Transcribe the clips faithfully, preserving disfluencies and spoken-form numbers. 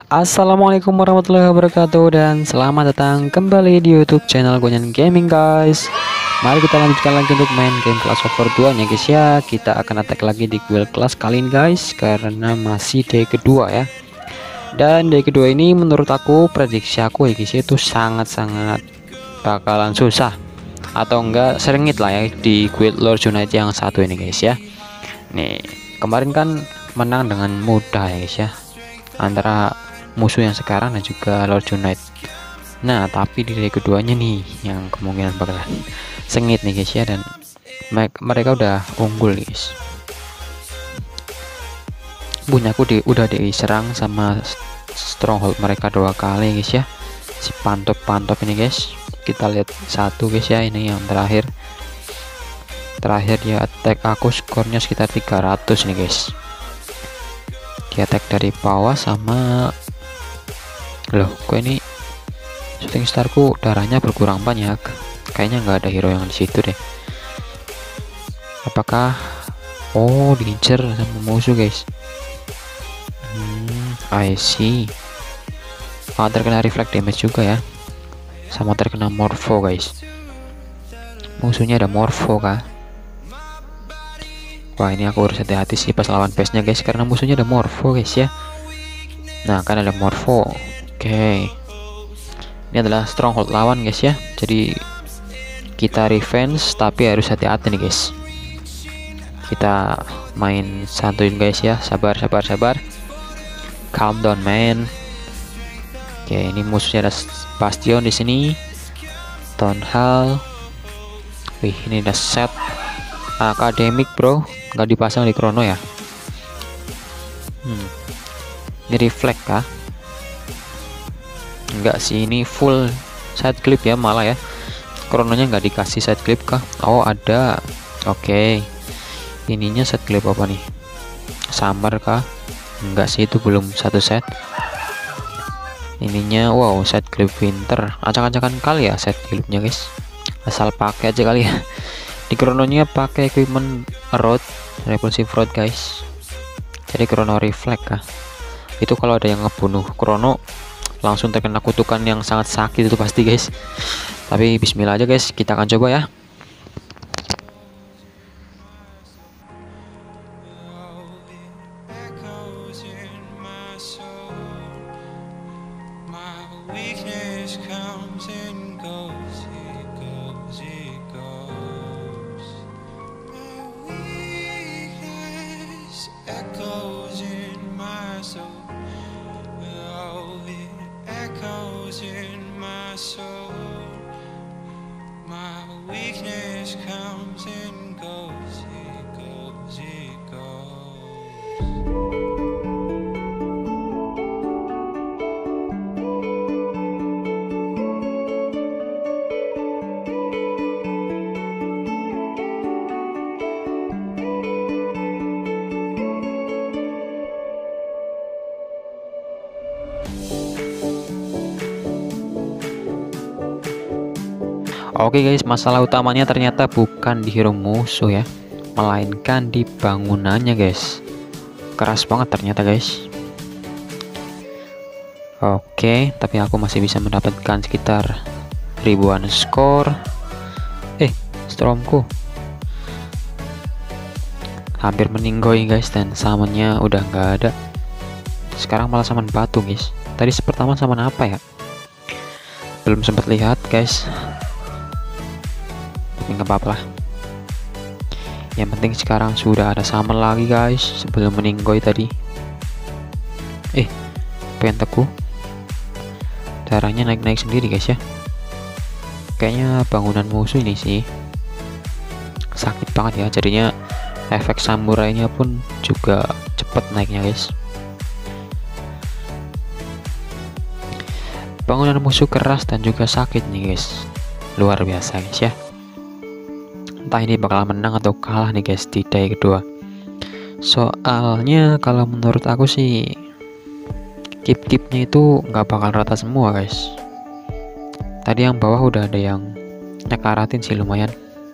Assalamualaikum warahmatullahi wabarakatuh dan selamat datang kembali di YouTube channel Gonyan Gaming guys. Mari kita lanjutkan lagi untuk main game Clash of War dua nya guys ya. Kita akan attack lagi di guild class kali ini guys, karena masih day kedua ya. Dan day kedua ini menurut aku, prediksi aku ya guys, itu sangat-sangat bakalan susah atau enggak serengit lah ya di guild Lord Unite yang satu ini guys ya. Nih kemarin kan menang dengan mudah ya guys ya, antara musuh yang sekarang dan juga Lord Unite. Nah tapi di day keduanya nih yang kemungkinan bakalan sengit nih guys ya, dan mereka udah unggul guys. Bunyaku di, udah diserang sama stronghold mereka dua kali guys ya, si pantop-pantop ini guys. Kita lihat satu guys ya, ini yang terakhir terakhir dia attack aku, skornya sekitar tiga ratus nih guys. Dia attack dari bawah sama, loh kok ini shooting starku darahnya berkurang banyak, kayaknya nggak ada hero yang di situ deh. Apakah oh diincer sama musuh guys? hmm, I see. Oh, terkena reflect damage juga ya, sama terkena morpho guys. Musuhnya ada morpho kah? Wah ini aku harus hati-hati sih pas lawan base nya guys, karena musuhnya ada morpho guys ya. Nah kan ada morpho. Oke okay. Ini adalah stronghold lawan guys ya, jadi kita revenge tapi harus hati-hati nih guys. Kita main santuin guys ya, sabar sabar sabar, calm down man. Oke okay, ini musuhnya ada bastion di sini, town hall. Wih ini ada set akademik bro, nggak dipasang di chrono ya. hmm. Ini reflect kah? Enggak sih, ini full side clip ya malah ya, krononya nggak dikasih side clip kah? Oh ada. Oke okay. Ininya side clip apa nih, sambar kah? Enggak sih, itu belum satu set. Ininya wow side clip winter, acak-acakan kali ya side clipnya guys, asal pakai aja kali ya. Di krononya pakai equipment road, repulsive road guys, jadi chrono reflect kah? Itu kalau ada yang ngebunuh chrono langsung terkena kutukan yang sangat sakit itu pasti guys. Tapi bismillah aja guys, kita akan coba ya. Oke guys, masalah utamanya ternyata bukan di hero musuh ya, melainkan di bangunannya guys. Keras banget ternyata guys. Oke, tapi aku masih bisa mendapatkan sekitar ribuan skor. Eh, stormku hampir meninggoy guys, dan samannya udah nggak ada. Sekarang malah saman batu guys. Tadi pertama saman apa ya? Belum sempat lihat guys. Nggak apa-apa lah, yang penting sekarang sudah ada summon lagi guys sebelum meninggoy tadi. Eh penteku darahnya naik-naik sendiri guys ya, kayaknya bangunan musuh ini sih sakit banget ya, jadinya efek samurainya pun juga cepet naiknya guys. Bangunan musuh keras dan juga sakit nih guys, luar biasa guys ya. Entah ini bakal menang atau kalah nih guys di day kedua. Soalnya kalau menurut aku sih keep-keepnya itu nggak bakal rata semua guys. Tadi yang bawah udah ada yang nyekaratin sih lumayan.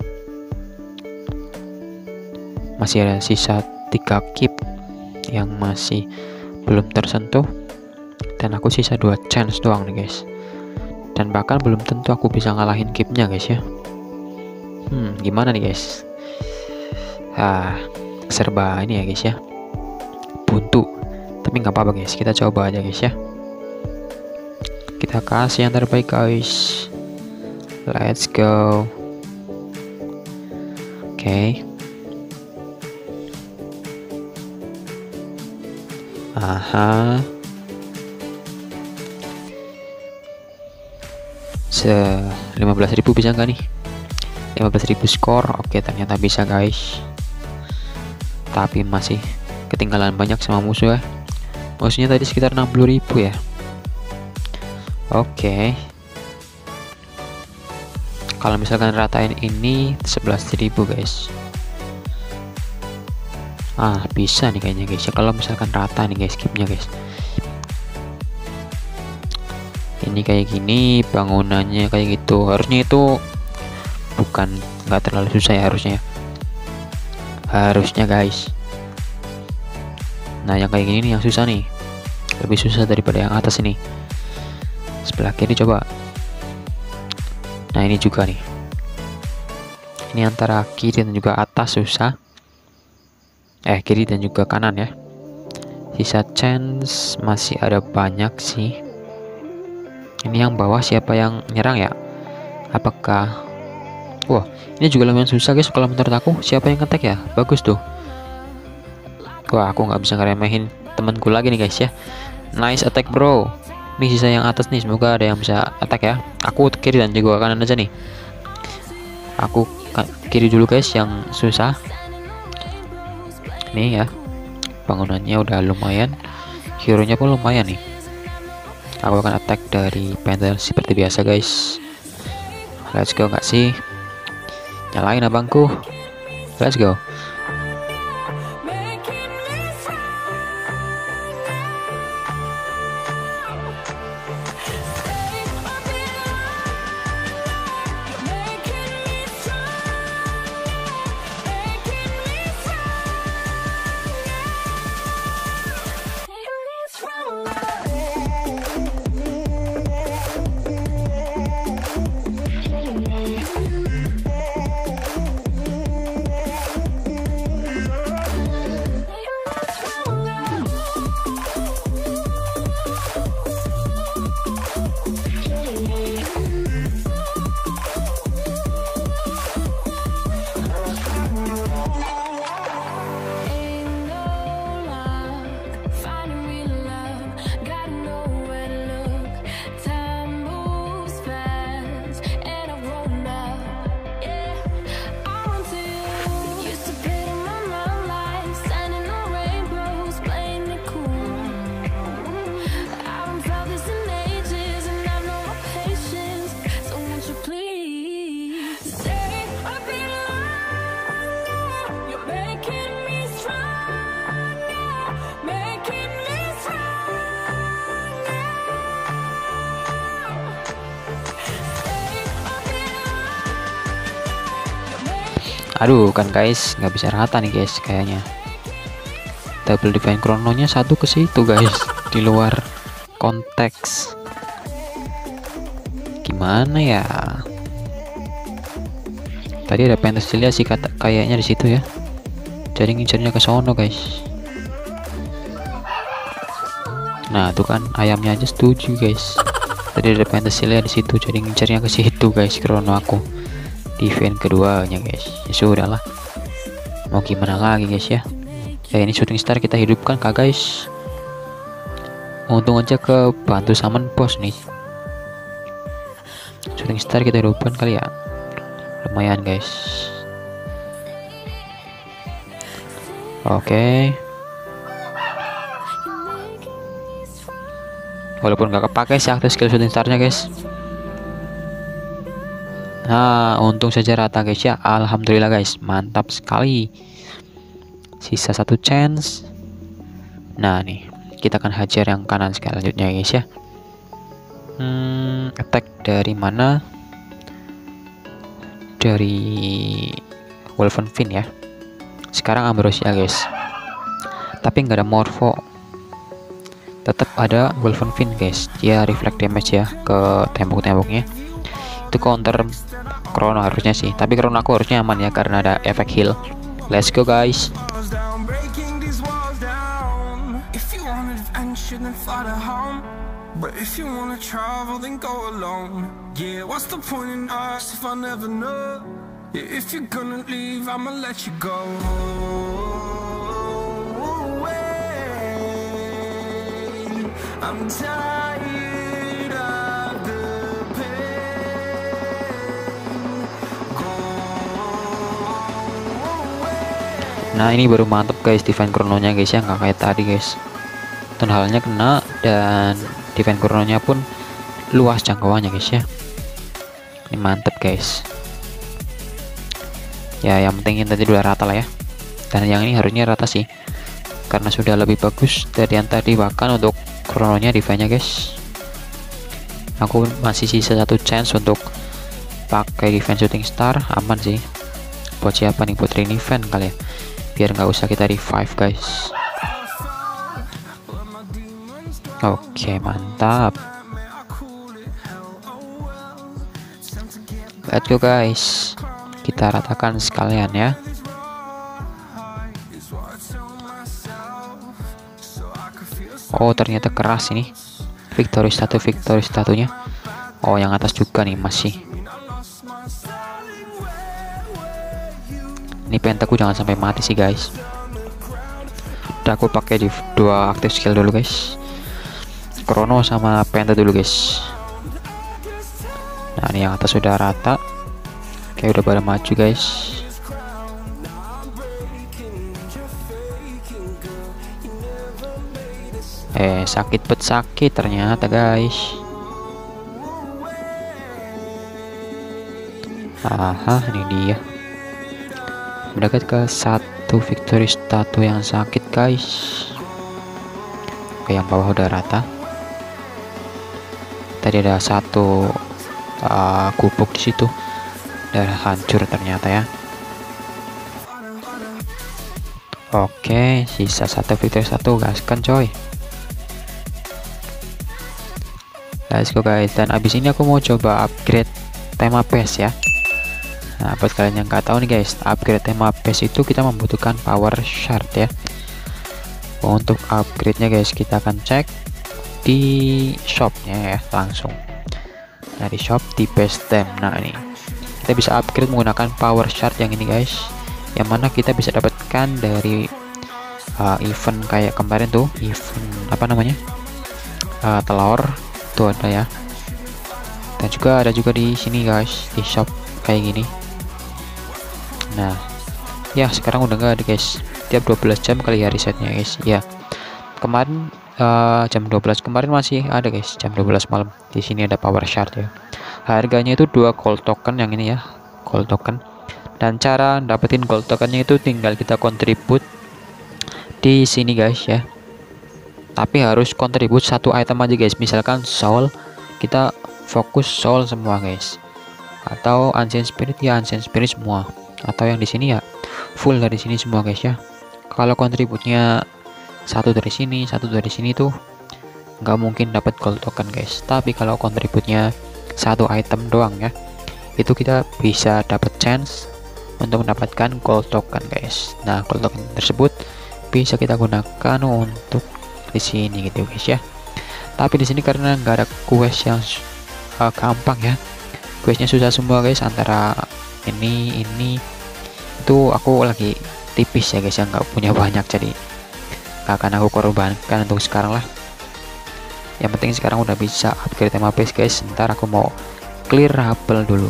Masih ada sisa tiga keep yang masih belum tersentuh. dan aku sisa dua chance doang nih guys, dan bahkan belum tentu aku bisa ngalahin keepnya guys ya. Hmm gimana nih guys? Ah serba ini ya guys ya, buntu, tapi nggak apa-apa guys, kita coba aja guys ya. Kita kasih yang terbaik guys, let's go. Oke okay. Aha, se lima belas ribu bisa nggak nih? lima belas ribu skor. Oke, ternyata bisa guys, tapi masih ketinggalan banyak sama musuh ya. Musuhnya tadi sekitar enam puluh ribu ya. Oke, kalau misalkan ratain ini sebelas ribu guys. Ah bisa nih kayaknya guys ya, kalau misalkan rata nih guys skipnya guys. Ini kayak gini bangunannya kayak gitu, harusnya itu bukan nggak terlalu susah ya harusnya harusnya guys. Nah yang kayak gini nih yang susah nih, lebih susah daripada yang atas ini. Sebelah kiri coba. Nah ini juga nih, ini antara kiri dan juga atas susah, eh kiri dan juga kanan ya. Sisa chance masih ada banyak sih. Ini yang bawah siapa yang nyerang ya? Apakah, wah ini juga lumayan susah guys kalau menurut aku. Siapa yang ngetek ya? Bagus tuh. Wah aku nggak bisa ngeremehin temanku lagi nih guys ya. Nice attack bro. Ini sisa yang atas nih, semoga ada yang bisa attack ya. Aku kiri dan juga kanan aja nih. Aku kiri dulu guys yang susah. Nih ya, bangunannya udah lumayan, hero nya pun lumayan nih. Aku akan attack dari panel seperti biasa guys. Let's go nggak sih? Nyalain abangku. Let's go. Aduh kan guys, nggak bisa rata nih guys kayaknya. Double divine chrono-nya satu ke situ guys, di luar konteks. Gimana ya? Tadi ada Pentasilia sih kata kayaknya di situ ya. Jadi ngincernya ke sono guys. Nah tuh kan ayamnya aja setuju guys. Tadi ada Pentasilia di situ, jadi ngincernya ke situ guys. Chrono aku di event keduanya guys. Ya sudah lah, mau gimana lagi guys ya. Ya ini shooting star kita hidupkan kak guys. Untung aja ke bantu summon boss nih. Shooting star kita hidupkan kali ya, lumayan guys. Oke okay. Walaupun gak kepake sih aktif skill shooting starnya guys. Nah untung saja rata guys ya. Alhamdulillah guys, mantap sekali. Sisa satu chance. Nah nih kita akan hajar yang kanan selanjutnya guys ya. Hmm, attack dari mana? Dari Wolfenfin ya. Sekarang Ambrosia guys, tapi nggak ada Morpho. tetap ada Golden Fin guys, dia reflect damage ya ke tembok-temboknya. Itu counter Chrono harusnya sih, tapi Chrono aku harusnya aman ya karena ada efek heal. Let's go guys. But if you wanna travel, then go alone. Yeah, what's the point in us if I never know? Yeah, if you're gonna leave, I'ma let you go. I'm tired of the pain. Go away. Nah ini baru mantep guys defense Chrono-nya guys ya, nggak kayak tadi guys. Dan halnya kena dan defense Chrono-nya pun luas jangkauannya guys ya. Ini mantep guys. Ya yang penting tadi udah rata lah ya. Dan yang ini harusnya rata sih, karena sudah lebih bagus dari yang tadi. Bahkan untuk Chrono-nya defense-nya guys, aku masih sisa satu chance untuk pakai defense shooting star. Aman sih. Buat siapa nih? Buat Rain event kali ya, biar nggak usah kita revive guys. Oke mantap, let's go guys, kita ratakan sekalian ya. Oh ternyata keras ini victory satu victory satunya. Oh yang atas juga nih masih. Ini pentaku jangan sampai mati sih guys. Udah aku pakai di dua aktif skill dulu guys, Chrono sama penta dulu guys. Nah ini yang atas sudah rata. Oke udah pada maju guys. Eh sakit bet sakit ternyata guys. Aha ini dia. Mendekat ke satu victory statue yang sakit guys. Oke yang bawah udah rata. Tadi ada satu uh, gubuk di situ, udah hancur ternyata ya. Oke sisa satu victory satu, gaskan coy. Let's go guys. Dan abis ini aku mau coba upgrade tema base ya. Nah buat kalian yang nggak tahu nih guys, upgrade tema base itu kita membutuhkan power shard ya. Untuk upgrade nya guys kita akan cek di shopnya ya langsung. Nah di shop di base tem. Nah ini kita bisa upgrade menggunakan power shard yang ini guys, yang mana kita bisa dapatkan dari uh, event kayak kemarin tuh, event apa namanya, uh, telur tuh ada ya. Dan juga ada juga di sini guys di shop kayak gini. Nah ya sekarang udah nggak ada guys, tiap dua belas jam kali ya resetnya guys ya. Kemarin uh, jam dua belas kemarin masih ada guys, jam dua belas malam. Di sini ada power shard ya, harganya itu dua gold token yang ini ya, gold token. Dan cara dapetin gold tokennya itu tinggal kita kontribut di sini guys ya. Tapi harus kontribut satu item aja guys, misalkan soul, kita fokus soul semua guys, atau ancient spirit ya ancient spirit semua, atau yang di sini ya full dari sini semua guys ya. Kalau kontributnya satu dari sini satu dari sini tuh nggak mungkin dapat gold token guys. Tapi kalau kontributnya satu item doang ya, itu kita bisa dapat chance untuk mendapatkan gold token guys. Nah gold token tersebut bisa kita gunakan untuk di sini gitu guys ya. Tapi di sini karena nggak ada quest yang uh, gampang ya, questnya susah semua guys. Antara ini ini itu aku lagi tipis ya guys ya, nggak punya banyak, jadi nggak akan aku korbankan untuk sekarang lah. Yang penting sekarang udah bisa upgrade tema base guys. Ntar aku mau clear hubble dulu.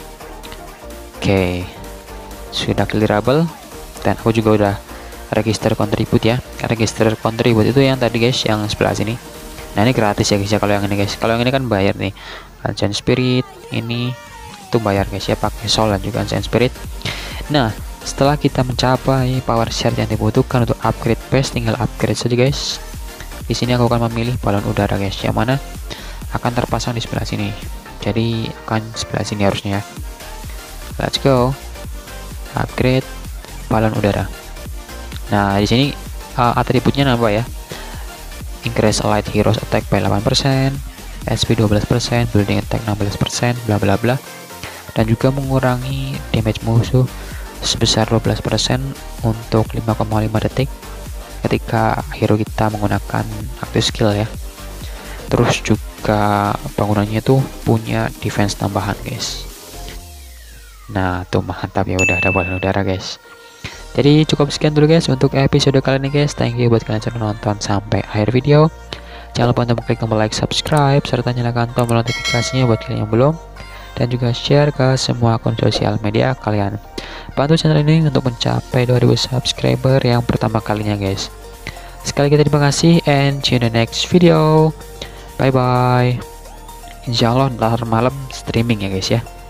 Oke sudah clear hubble, dan aku juga udah register contribute ya. Register contribute itu yang tadi guys, yang sebelah sini. Nah ini gratis ya guys ya. Kalau yang ini guys, kalau yang ini kan bayar nih. Ancient spirit ini itu bayar guys ya, pakai soul dan juga ancient spirit. Nah setelah kita mencapai power shard yang dibutuhkan untuk upgrade base, tinggal upgrade saja guys. Di sini aku akan memilih balon udara guys, yang mana akan terpasang di sebelah sini. Jadi akan sebelah sini harusnya ya. Let's go upgrade balon udara. Nah di sini uh, atributnya nambah ya. increase allied heroes attack by delapan persen, S P dua belas persen, building attack enam belas persen, bla bla bla. Dan juga mengurangi damage musuh sebesar dua belas persen untuk lima koma lima detik ketika hero kita menggunakan active skill ya. Terus juga bangunannya tuh punya defense tambahan guys. Nah tuh mantap ya, udah ada balon udara guys. Jadi cukup sekian dulu guys untuk episode kali ini guys. Thank you buat kalian yang sudah nonton sampai akhir video. Jangan lupa untuk mengklik tombol like, subscribe, serta nyalakan tombol notifikasinya buat kalian yang belum. Dan juga share ke semua akun sosial media kalian. Bantu channel ini untuk mencapai dua ribu subscriber yang pertama kalinya guys. Sekali lagi terima kasih and see you in the next video. Bye bye. Insya Allah ntar malam streaming ya guys ya.